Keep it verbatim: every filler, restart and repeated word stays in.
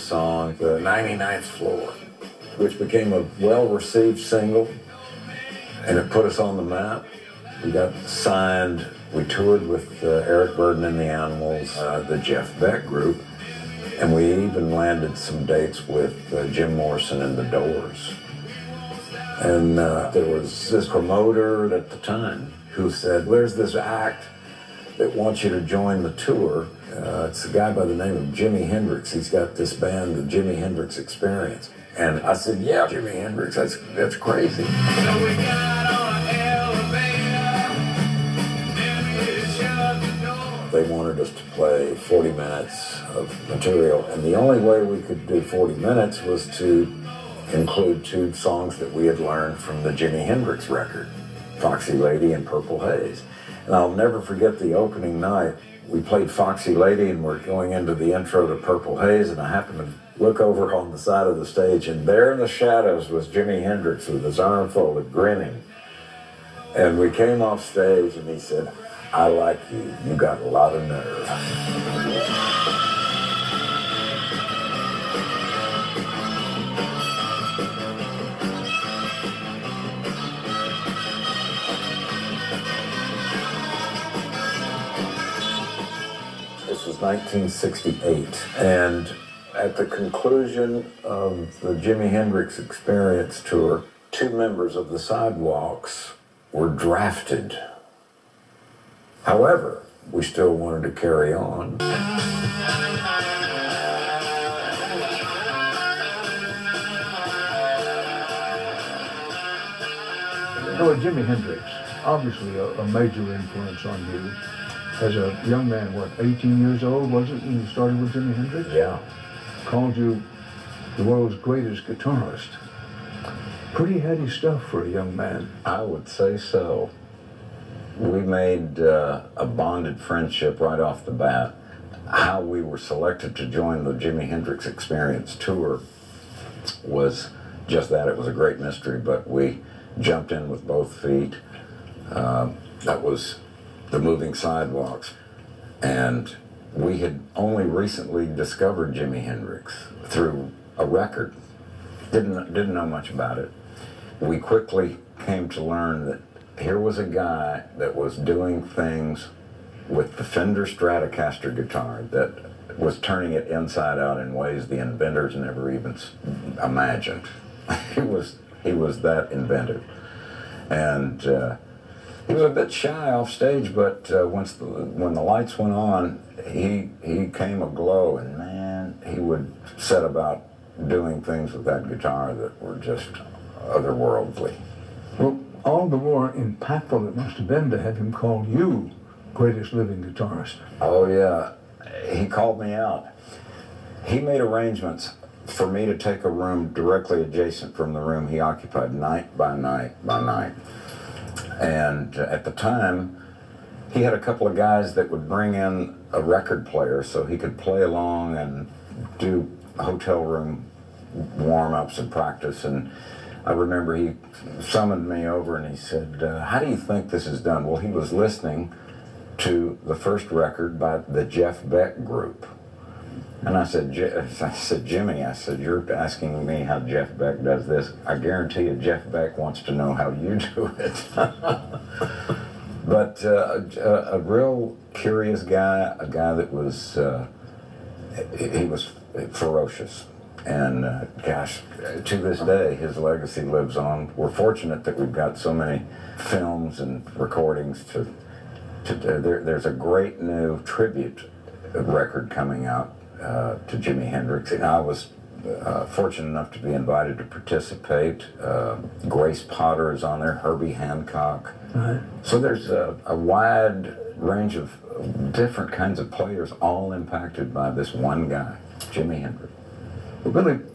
song, The ninety-ninth Floor, which became a well-received single, and it put us on the map. We got signed. We toured with uh, Eric Burdon and the Animals, uh, the Jeff Beck Group, and we even landed some dates with uh, Jim Morrison and the Doors. And uh, there was this promoter at the time who said, "There's this act that wants you to join the tour. Uh, it's a guy by the name of Jimi Hendrix. He's got this band, the Jimi Hendrix Experience." And I said, "Yeah, Jimi Hendrix, that's, that's crazy." So we got on an elevator, they wanted us to play forty minutes of material, and the only way we could do forty minutes was to include two songs that we had learned from the Jimi Hendrix record, Foxy Lady and Purple Haze. And I'll never forget the opening night. We played Foxy Lady and we're going into the intro to Purple Haze, and I happened to look over on the side of the stage, and there in the shadows was Jimi Hendrix with his arm folded, grinning. And we came off stage and he said, "I like you. You got a lot of nerve." This was nineteen sixty-eight, and at the conclusion of the Jimi Hendrix Experience tour, two members of the Sidewalks were drafted. However, we still wanted to carry on. So Jimi Hendrix, obviously a, a major influence on you. As a young man, what, eighteen years old, was it, when you started with Jimi Hendrix? Yeah. Called you the world's greatest guitarist. Pretty heady stuff for a young man. I would say so. We made uh, a bonded friendship right off the bat. How we were selected to join the Jimi Hendrix Experience tour was just that. It was a great mystery, but we jumped in with both feet. Uh, that was the Moving Sidewalks. And we had only recently discovered Jimi Hendrix through a record. Didn't, didn't know much about it. We quickly came to learn that here was a guy that was doing things with the Fender Stratocaster guitar that was turning it inside out in ways the inventors never even imagined. he was he was that inventive, and uh, he was a bit shy off stage. But uh, once the, when the lights went on, he he came aglow, and man, he would set about doing things with that guitar that were just otherworldly. Well, all the more impactful it must have been to have him call you greatest living guitarist. Oh yeah, he called me out. He made arrangements for me to take a room directly adjacent from the room he occupied night by night by night. And uh, at the time, he had a couple of guys that would bring in a record player so he could play along and do hotel room warm-ups and practice. And I remember he summoned me over and he said, uh, "How do you think this is done?" Well, he was listening to the first record by the Jeff Beck Group. And I said, I said, "Jimmy," I said, "you're asking me how Jeff Beck does this. I guarantee you Jeff Beck wants to know how you do it." But uh, a, a real curious guy, a guy that was, uh, he was ferocious. And uh, gosh, to this day, his legacy lives on. We're fortunate that we've got so many films and recordings to, to there, there's a great new tribute record coming out uh, to Jimi Hendrix. And I was uh, fortunate enough to be invited to participate. Uh, Grace Potter is on there, Herbie Hancock. Right. So there's a, a wide range of different kinds of players, all impacted by this one guy, Jimi Hendrix. Well, Billy,